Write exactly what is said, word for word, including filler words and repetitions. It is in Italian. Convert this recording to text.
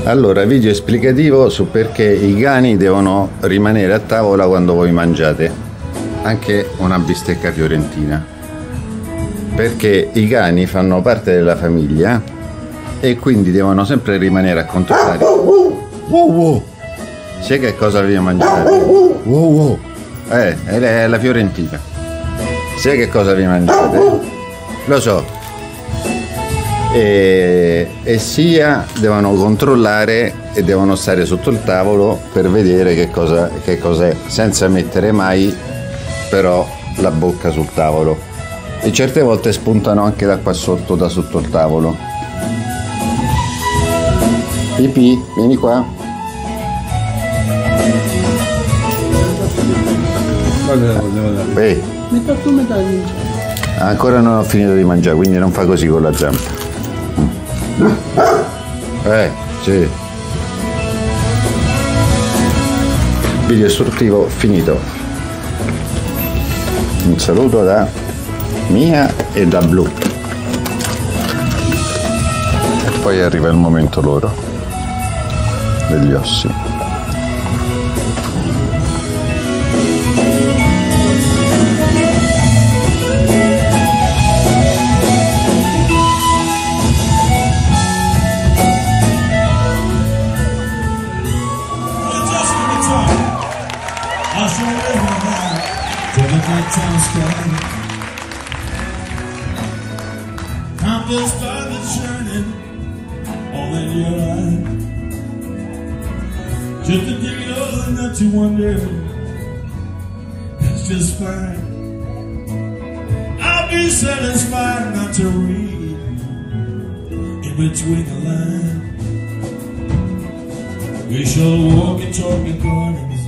Allora, video esplicativo su perché i cani devono rimanere a tavola quando voi mangiate, anche una bistecca fiorentina, perché i cani fanno parte della famiglia e quindi devono sempre rimanere a controllare. Wow, wow. Sai che cosa vi mangiate? Wow, wow. Eh, è la fiorentina. Sai che cosa vi mangiate? Lo so. E, e sia devono controllare e devono stare sotto il tavolo per vedere che cosa che cos'è, senza mettere mai però la bocca sul tavolo, e certe volte spuntano anche da qua sotto, da sotto il tavolo. Pipì, vieni qua. Guarda, guarda. Ehi. Metto tu metà di mangiare. Ancora non ho finito di mangiare, quindi non fa così con la zampa. Eh, sì. Video istruttivo finito. Un saluto da Mia e da Blu. E poi arriva il momento loro degli ossi. I'm just by the journey, all in your eye. Just to give you all that you wonder, that's just fine. I'll be satisfied not to read in between the lines. We shall walk and talk and garden.